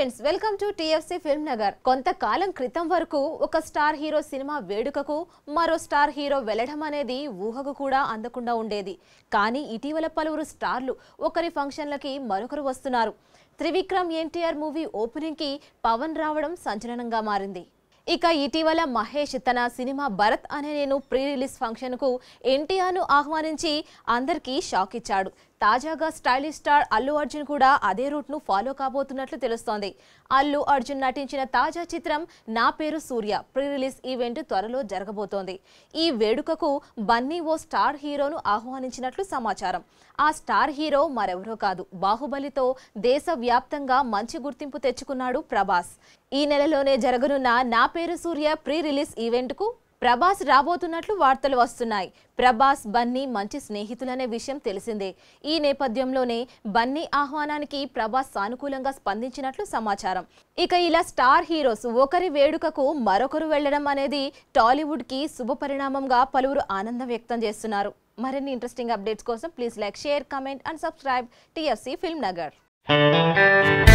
Friends welcome to TFC film Nagar. కొంతకాలం క్రితం వరకు ఒక స్టార్ హీరో సినిమా వేడుకకు మరో స్టార్ హీరో వెళ్లడం అనేది ఊహకు కూడా అందకుండా ఉండేది. కానీ ఇటీవల పలువురు స్టార్లు ఒకరి ఫంక్షన్లకి మరొకరు వస్తున్నారు. త్రివిక్రమ్ ఎన్టీఆర్ మూవీ ఓపెనింగ్ కి పవన్ రావడం సంచలనంగా మారింది. ఇక ఇటీవల మహేష్ తన సినిమా భరత్ అనే నేను ప్రీ రిలీజ్ ఫంక్షన్ కు ఎన్టీఆర్ ను ఆహ్వానించి అందరికీ షాక్ ఇచ్చాడు. తాజాగా స్టైలిష్ స్టార్ అల్లు అర్జున్ కూడా అదే రూట్ ను ఫాలో కాబోతున్నట్లు తెలుస్తోంది. అల్లు అర్జున్ నటించిన తాజా చిత్రం నా పేరు సూర్య ప్రీ రిలీజ్ ఈవెంట్ త్వరలో జరగబోతోంది. ఈ వేడుకకు బన్నీ ఓ స్టార్ హీరోను ఆహ్వానించినట్లు సమాచారం. ఆ స్టార్ హీరో మరెవరో కాదు, బాహుబలితో దేశవ్యాప్తంగా మంచి గుర్తింపు తెచ్చుకున్నాడు ప్రభాస్. ఈ నెలలోనే జరగనున్న నా పేరు సూర్య ప్రీ రిలీజ్ ఈవెంట్ కు ప్రభాస్ రాబోతున్నట్లు వార్తలు వస్తున్నాయి. ప్రభాస్ బన్నీ మంచి స్నేహితులనే విషయం తెలిసిందే. ఈ నేపథ్యంలోనే బన్నీ ఆహ్వానానికి ప్రభాస్ సానుకూలంగా స్పందించినట్లు సమాచారం. ఇక ఇలా స్టార్ హీరోస్ ఒకరి వేడుకకు మరొకరు వెళ్లడం అనేది టాలీవుడ్ కి శుభ పరిణామంగా పలువురు ఆనందం వ్యక్తం చేస్తున్నారు. మరిన్ని ఇంట్రెస్టింగ్ అప్డేట్స్ కోసం please like, share, comment and subscribe TFC film Nagar.